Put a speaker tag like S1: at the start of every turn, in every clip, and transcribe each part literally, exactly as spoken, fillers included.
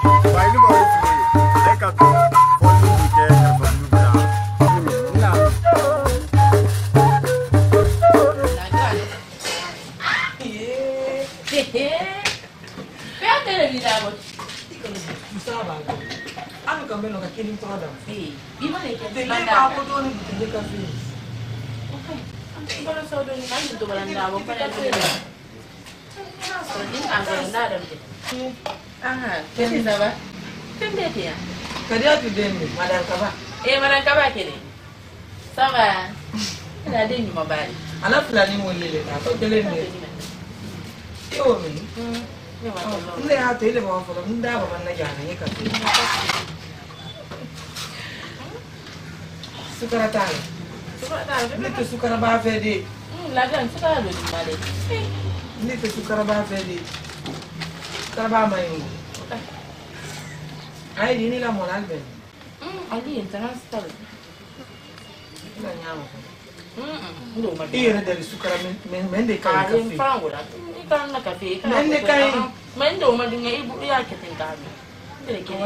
S1: Io del sucra mende kai caffè. Mende kai.
S2: Mendo ma dinga ibu ya ke tinkami. Ndele ke.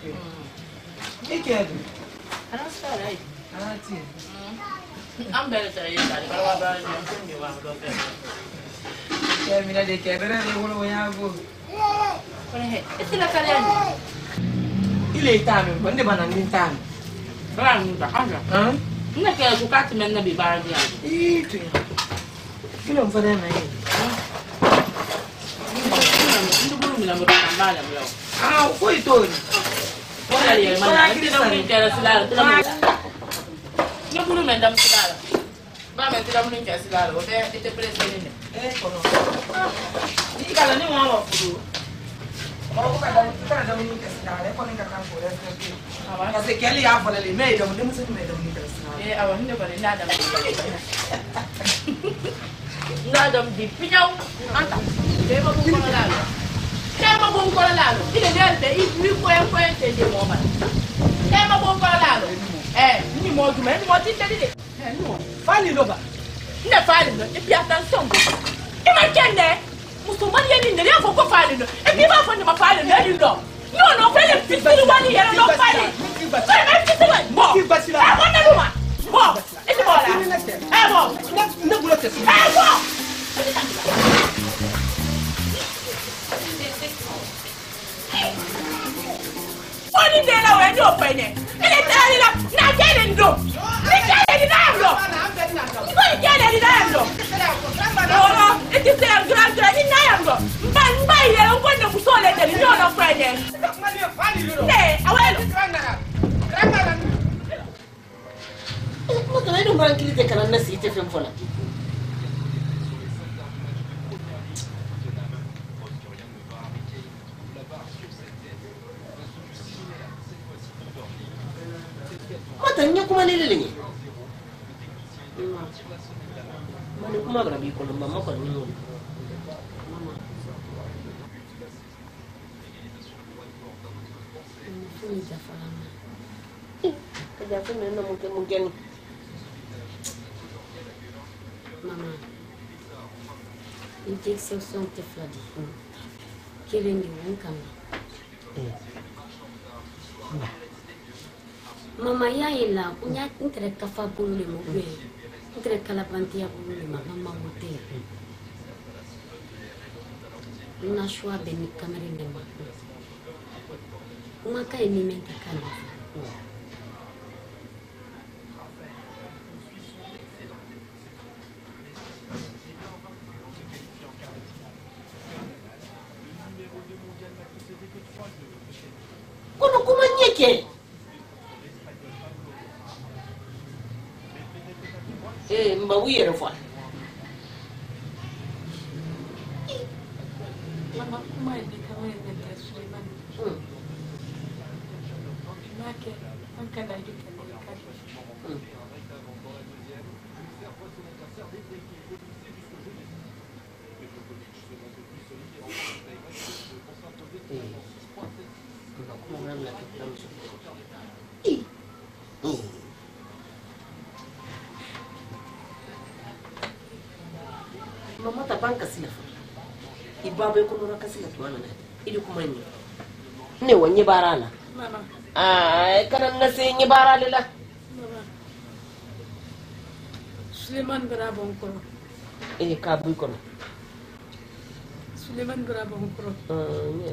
S1: E che è?
S2: Ana sta dai.
S1: Ah sì.
S2: Am belle sai dai, però va bene, non mi va do per.
S1: Che mi dai che era di uno vogliamo go.
S2: Eh, e se la cariani.
S1: Ile itame, quando vanno in tame.
S2: Branda, ana.
S1: Eh?
S2: Não é que o gato me anda bebendo.
S1: Ih, que não faz nada aí.
S2: Não vou me lembrar da trabalho, meu.
S1: Ah, foi todo.
S2: Olha ali, mas não me interessa lá. Não vou me lembrar da cidade. Mas me não me interessa lá. Vou ter que ter preço ali.
S1: É, quando. E cara, nem uma hora furo. Quando cada cada um interessa lá, é quando entra campo, é assim. Mas é que ele ia falar ali, meio, não temos que meio não interessa.
S2: Eh, awak ni boleh nada mesti. Nada mesti. Pinjau, anta. Dia mau buka lalu. Dia mau buka lalu. Ini dia ada ibu ibu yang kau yang jadi momen. Dia mau buka lalu. Eh, ni mau cuma ni mau tidak dia. Eh, ni mau.
S1: Fali loba.
S2: Ni fali lo. Ibu atenção. Ibu kende. Musuman yang ni dia buka fali lo. Ibu apa pun dia fali lo dia lo. No, no, fali fitiri wani yang no fali. Fali fitiri wani. Mo. Eh, mana rumah? Bon, et c'est bon là. Eh bon,
S1: ne vous laissez pas.
S2: Eh bon. On dit là où est-ce qu'on peine. Il est allé là, n'a qu'à aller d'eau. Il est allé d'eau. Il est allé d'eau. Non non, et tu sais un grand grand il n'a pas. Ban ban il est au point de vous soler de l'union en peine. Eh, ah ouais.
S3: Maka ido tranquilité kana na site fem fola. Mata nya kuma ne lele ne. Mani kuma grabi ko mama ko ni mo. Funi jafala. Kaja fun na mo ke mo geni. Mama, une exception te fladi. Quel est le cas? Mama ya ila, unya intere kafa pulu le mo be. Intere kalapantia pulu le mama mote. Una shwa be ni kamera de ma. Uma kai ni mente kana. Kono kuma nyeke. Eh, mbawi yere fa.
S4: Mama kuma ni kama ni Suleiman.
S3: Hmm.
S4: Nake ankala yake ni kaji.
S3: Hmm. Mama ta banka sila fa. Ibaba ko no rakasila to ana. Idi kuma ni.
S5: ne wonyi barana
S4: Mama.
S5: ah kana na se nyi barale la
S4: Mama. Suleiman bara bonkoro.
S5: e ka bu ko
S4: Suleiman bara bonkoro.
S5: ah ne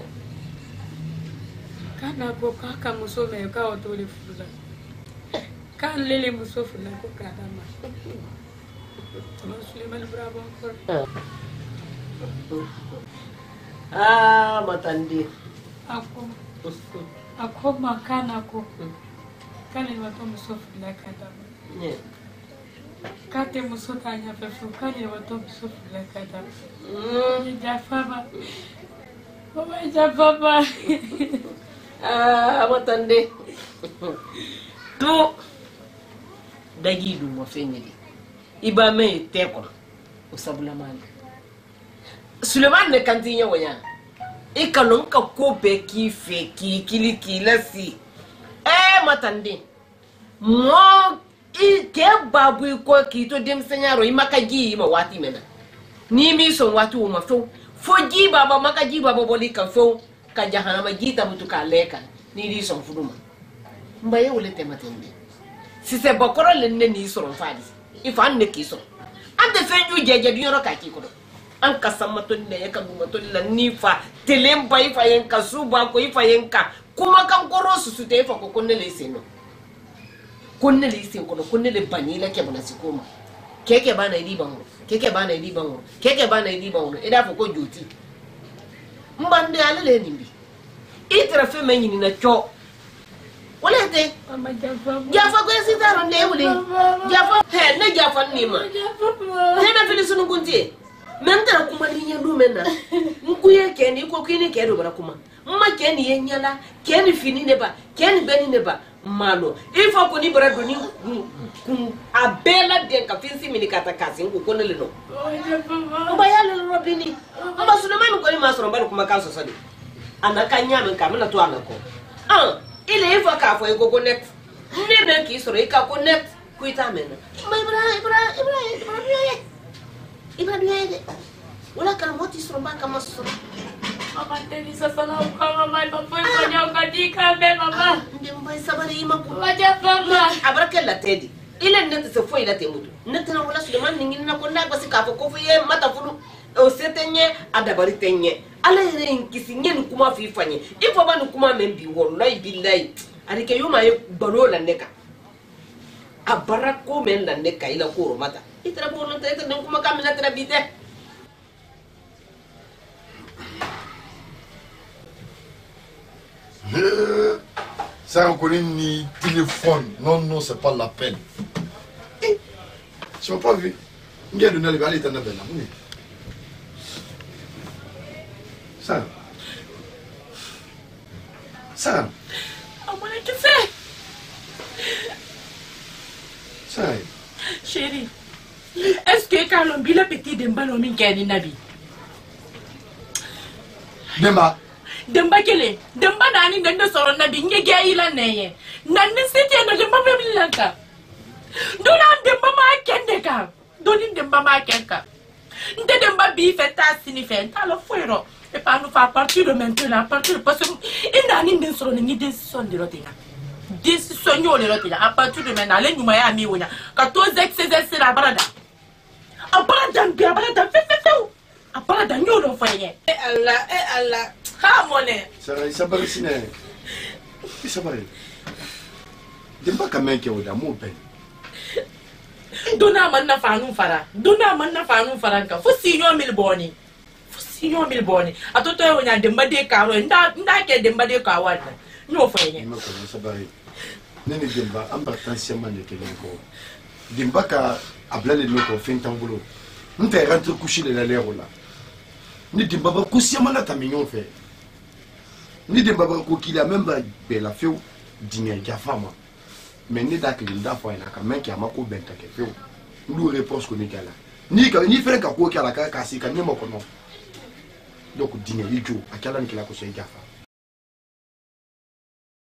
S4: Kana ko kaka muso me ka otole fula. Kan lele muso fula ko kada ma. Tama Suleiman bara bonkoro.
S5: ah matandi
S4: Ako. Ako makana ko. Kana ni watu muso fula kada ma.
S5: ne
S4: Kate muso tanya fefu kana ni watu muso fula kada ma.
S5: mm
S4: Jafaba. Mama Jafaba.
S5: ah matandi to dagi du mo fenyidi iba me te ko o sabula man Suleiman ne kantinya wanya e kanon ka ko be ki fe ki kili ki lasi eh matandi mo i ke babu ko ki to dem senyaro i makaji ma wati mena ni mi so wati o ma fo foji baba makaji baba boli ka fo ka jahannama jita mutu ka leka ni di son fuduma mbaye wole tematende si se bokoro le ne ni so fadi ifa ne ki so ande fenju jeje di yoro ka ki ko an kasamato ne ya kabu to la nifa telemba ifa yenka suba ko ifa yenka kuma kan koro su su te fa ko konne le seno konne le sen ko konne le banila ke bana sikoma keke bana idi bango keke bana idi bango keke bana idi bango ida fa ko joti mbande alele nimbi itra fe menyi na cho wala te
S4: Mama Jafaba.
S5: jafa ko sitaro ne wuli jafa he ne jafa ni ma ne na fili sunu kunti mentara kuma ni nyandu menna nkuye keni ko kini ke do bara kuma mma keni yenyala keni fini ne ba keni beni ne ba malo ifo ko ni bara do ni kun abela de ka finsi mini kata kasi ko ko ne le no mba ya le ro bini mba sunu mai ko ni masoro ba kuma kan so so ni anaka nyame ka mena to anako ah ile ifo ka fo ko connect ne be ki soro ka connect ku ita mena mba ibra ibra ibra ibra Iba duede. Wala kala moti sromba kama soro.
S4: Mama teni sasa na ukama mai papo ifanya ukatika be mama.
S5: Ndi mbai sabari ima ku.
S4: Mama Jafaba.
S5: Abaraka la tedi. Ile nete se foi la temudu. Nete na wala Suleiman ningi na konda basi ka ko fu ye mata fulu. O setenye adabari tenye. Ala ire nkisi nyen kuma fi fanye. Ifo ba nu kuma membi wallahi billahi. Arike yuma ye balola neka. Abarako men la neka ila ko mata. Itra bono tete den kuma kamina tra bite.
S6: Ça on connaît ni téléphone. Non non, c'est pas la peine. Eh, tu m'as pas vu. Ngia de nale bali tana bella. Ça. Ça.
S2: Amore che sei?
S6: Ça.
S2: Chérie. Est-ce que quand on bile petit demba no min keni nabi?
S6: Demba.
S2: Demba kele. Demba nani nende soro nabi ngege ila neye. Nani siti na demba mebilanka. Dona demba ma kende ka. Doni demba ma kenka. Nte demba bi feta sini feta lo fuero. Et pas nous faire à partir de maintenant, à partir de parce que il n'a ni de soro ni décision de l'autre. Décision de l'autre. À partir de maintenant, les nous maya mi wonya. Quand tous ex c'est la barada. Abarada bi abarada fe fe fe. Abarada nyolo foye. Eh Allah, eh Allah. Ha moné.
S6: Ça ça bari sine. Ça bari. Demba kamen ke oda mo ben.
S2: Dona man na fanu fara. Dona man na fanu fara ka. Fo sinyo mil boni. Fo sinyo mil boni. Atoto yo nya demba de ka ro. Nda nda ke demba de ka wa. No foye.
S6: Ma ko ça bari. Nene demba importance man de kelen ko. Demba ka ablale no ko fin tambulo. Nte rentre coucher de la lèvre là. Ni demba ba kusia mana ta mignon fait. Ni demba ba ko kila même ba be la feu dinga ja fama. Mais ni dakli nda fo ina ka men ki amako benta ke feu. Ndu réponse ko ni kala. Ni ka ni fere ka ko kala ka ka si ka ni mo ko non. Donc dinga ijo akala ni kala ko se jafa.